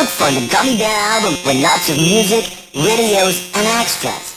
Look for the Gummy Bear album with lots of music, videos, and extras.